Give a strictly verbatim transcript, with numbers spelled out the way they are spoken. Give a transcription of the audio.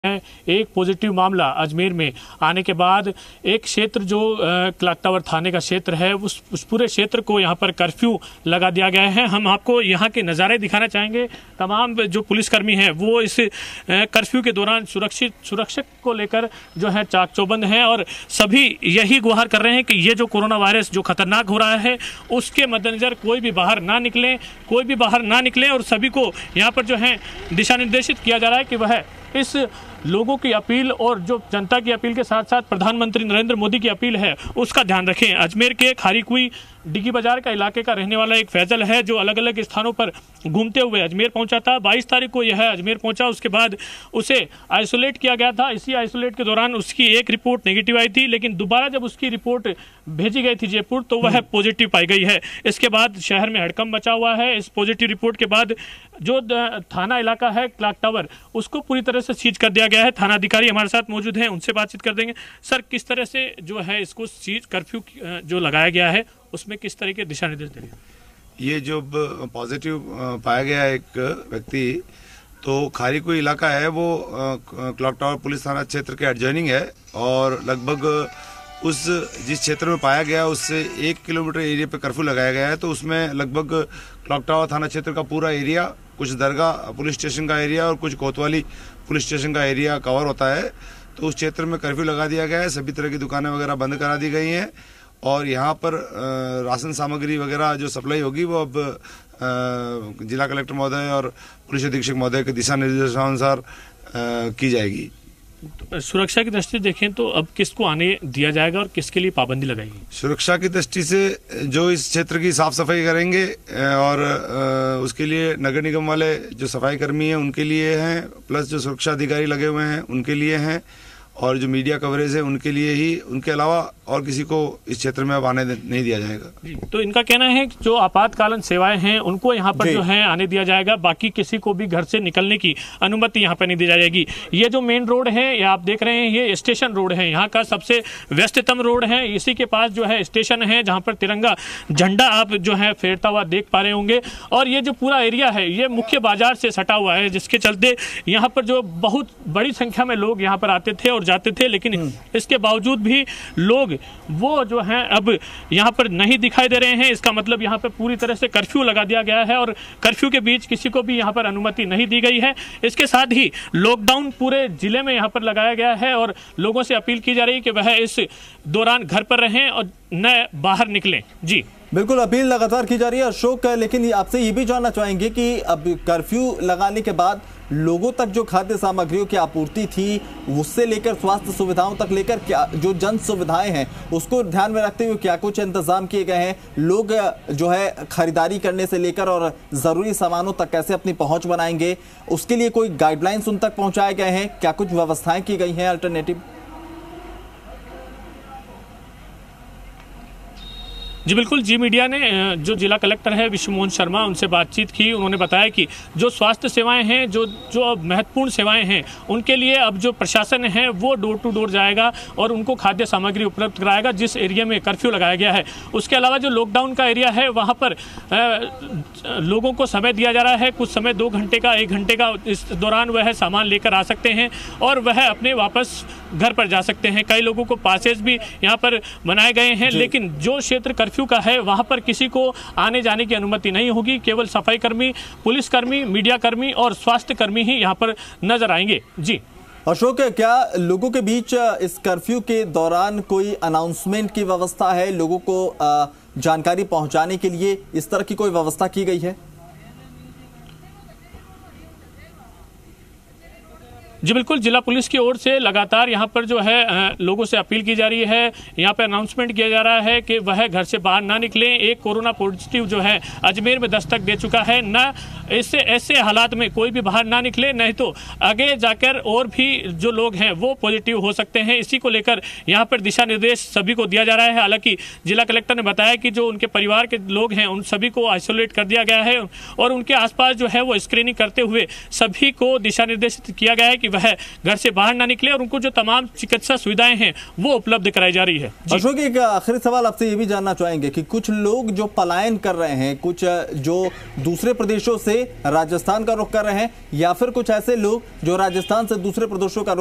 एक पॉजिटिव मामला अजमेर में आने के बाद एक क्षेत्र जो क्लॉक टावर थाने का क्षेत्र है उस उस पूरे क्षेत्र को यहाँ पर कर्फ्यू लगा दिया गया है। हम आपको यहाँ के नज़ारे दिखाना चाहेंगे। तमाम जो पुलिसकर्मी हैं वो इस कर्फ्यू के दौरान सुरक्षित सुरक्षा को लेकर जो है चाक चौबंद हैं और सभी यही गुहार कर रहे हैं कि ये जो कोरोना वायरस जो खतरनाक हो रहा है उसके मद्देनजर कोई भी बाहर ना निकले कोई भी बाहर ना निकले और सभी को यहाँ पर जो है दिशा निर्देशित किया जा रहा है कि वह इस लोगों की अपील और जो जनता की अपील के साथ साथ प्रधानमंत्री नरेंद्र मोदी की अपील है उसका ध्यान रखें। अजमेर के खारीकुई डिग्गी बाजार का इलाके का रहने वाला एक फैजल है जो अलग अलग स्थानों पर घूमते हुए अजमेर पहुंचा था। बाईस तारीख को यह अजमेर पहुंचा, उसके बाद उसे आइसोलेट किया गया था। इसी आइसोलेट के दौरान उसकी एक रिपोर्ट नेगेटिव आई थी, लेकिन दोबारा जब उसकी रिपोर्ट भेजी गई थी जयपुर तो वह पॉजिटिव पाई गई है। इसके बाद शहर में हड़कंप मचा हुआ है। इस पॉजिटिव रिपोर्ट के बाद जो थाना इलाका है क्लॉक टावर उसको पूरी तरह से सीज कर दिया गया है। थाना अधिकारी हमारे साथ मौजूद हैं, उनसे बातचीत कर देंगे। सर, किस तरह से जो है इसको सीज कर्फ्यू जो लगाया गया है उसमें किस तरह के दिशा निर्देश देंगे? ये जो पॉजिटिव पाया गया एक व्यक्ति तो खारीकुई इलाका है वो क्लॉक टावर पुलिस थाना क्षेत्र के एडजॉइनिंग है और लगभग उस जिस क्षेत्र में पाया गया उससे एक किलोमीटर एरिया पे कर्फ्यू लगाया गया है। तो उसमें लगभग क्लॉक टावर थाना क्षेत्र का पूरा एरिया, कुछ दरगाह पुलिस स्टेशन का एरिया और कुछ कोतवाली पुलिस स्टेशन का एरिया कवर होता है। तो उस क्षेत्र में कर्फ्यू लगा दिया गया है। सभी तरह की दुकानें वगैरह बंद करा दी गई हैं और यहाँ पर राशन सामग्री वगैरह जो सप्लाई होगी वो अब जिला कलेक्टर महोदय और पुलिस अधीक्षक महोदय के दिशा निर्देशानुसार की जाएगी। सुरक्षा की दृष्टि देखें तो अब किसको आने दिया जाएगा और किसके लिए पाबंदी लगाएगी? सुरक्षा की दृष्टि से जो इस क्षेत्र की साफ सफाई करेंगे और उसके लिए नगर निगम वाले जो सफाई कर्मी हैं उनके लिए हैं, प्लस जो सुरक्षा अधिकारी लगे हुए हैं उनके लिए हैं और जो मीडिया कवरेज है उनके लिए ही, उनके अलावा और किसी को इस क्षेत्र में अब आने नहीं दिया जाएगा। तो इनका कहना है कि जो आपातकालीन सेवाएं हैं उनको यहाँ पर जो है आने दिया जाएगा, बाकी किसी को भी घर से निकलने की अनुमति यहाँ पर नहीं दी जाएगी। ये जो मेन रोड है ये आप देख रहे हैं ये स्टेशन रोड है, यहाँ का सबसे व्यस्ततम रोड है। इसी के पास जो है स्टेशन है जहाँ पर तिरंगा झंडा आप जो है फेरता हुआ देख पा रहे होंगे। और ये जो पूरा एरिया है ये मुख्य बाजार से सटा हुआ है, जिसके चलते यहाँ पर जो बहुत बड़ी संख्या में लोग यहाँ पर आते थे और जाते थे, लेकिन इसके बावजूद भी लोग वो जो हैं अब यहाँ पर नहीं दिखाई दे रहे हैं। इसका मतलब यहाँ पर पूरी तरह से कर्फ्यू लगा दिया गया है और कर्फ्यू के बीच किसी को भी यहाँ पर अनुमति नहीं दी गई है। इसके साथ ही लॉकडाउन पूरे जिले में यहाँ पर लगाया गया है और लोगों से अपील की जा रही है कि वह इस दौरान घर पर रहें और न बाहर निकलें। जी बिल्कुल, अपील लगातार की जा रही है अशोक, लेकिन आपसे ये भी जानना चाहेंगे कि अब कर्फ्यू लगाने के बाद लोगों तक जो खाद्य सामग्रियों की आपूर्ति थी उससे लेकर स्वास्थ्य सुविधाओं तक लेकर क्या जो जन सुविधाएं हैं उसको ध्यान में रखते हुए क्या कुछ इंतजाम किए गए हैं? लोग जो है खरीदारी करने से लेकर और जरूरी सामानों तक कैसे अपनी पहुंच बनाएंगे, उसके लिए कोई गाइडलाइंस उन तक पहुंचाए गए हैं? क्या कुछ व्यवस्थाएं की गई हैं अल्टरनेटिव? जी बिल्कुल, जी मीडिया ने जो जिला कलेक्टर है विश्व मोहन शर्मा उनसे बातचीत की। उन्होंने बताया कि जो स्वास्थ्य सेवाएं हैं, जो जो महत्वपूर्ण सेवाएं हैं उनके लिए अब जो प्रशासन है वो डोर टू डोर जाएगा और उनको खाद्य सामग्री उपलब्ध कराएगा जिस एरिया में कर्फ्यू लगाया गया है। उसके अलावा जो लॉकडाउन का एरिया है वहाँ पर आ, लोगों को समय दिया जा रहा है, कुछ समय दो घंटे का एक घंटे का, इस दौरान वह सामान लेकर आ सकते हैं और वह अपने वापस घर पर जा सकते हैं। कई लोगों को पासेज भी यहाँ पर बनाए गए हैं, लेकिन जो क्षेत्र कर्फ्यू का है वहां पर किसी को आने जाने की अनुमति नहीं होगी। केवल सफाई कर्मी, पुलिस कर्मी, मीडिया कर्मी और स्वास्थ्य कर्मी ही यहां पर नजर आएंगे। जी अशोक, क्या लोगों के बीच इस कर्फ्यू के दौरान कोई अनाउंसमेंट की व्यवस्था है? लोगों को जानकारी पहुंचाने के लिए इस तरह की कोई व्यवस्था की गई है? जी बिल्कुल, जिला पुलिस की ओर से लगातार यहाँ पर जो है लोगों से अपील की जा रही है। यहाँ पर अनाउंसमेंट किया जा रहा है कि वह घर से बाहर ना निकलें। एक कोरोना पॉजिटिव जो है अजमेर में दस्तक दे चुका है, ना इससे ऐसे हालात में कोई भी बाहर ना निकले, नहीं तो आगे जाकर और भी जो लोग हैं वो पॉजिटिव हो सकते हैं। इसी को लेकर यहाँ पर दिशा निर्देश सभी को दिया जा रहा है। हालांकि जिला कलेक्टर ने बताया कि जो उनके परिवार के लोग हैं उन सभी को आइसोलेट कर दिया गया है और उनके आसपास जो है वो स्क्रीनिंग करते हुए सभी को दिशा निर्देशित किया गया है कि वह घर से बाहर ना निकले और उनको जो तमाम चिकित्सा सुविधाएं हैं वो उपलब्ध कराई जा रही है। अशोक, एक आखिरी सवाल आपसे ये भी जानना चाहेंगे कि कुछ लोग जो पलायन कर रहे हैं, कुछ जो दूसरे प्रदेशों से राजस्थान का रुख कर रहे हैं या फिर कुछ ऐसे लोग जो राजस्थान से दूसरे प्रदेशों का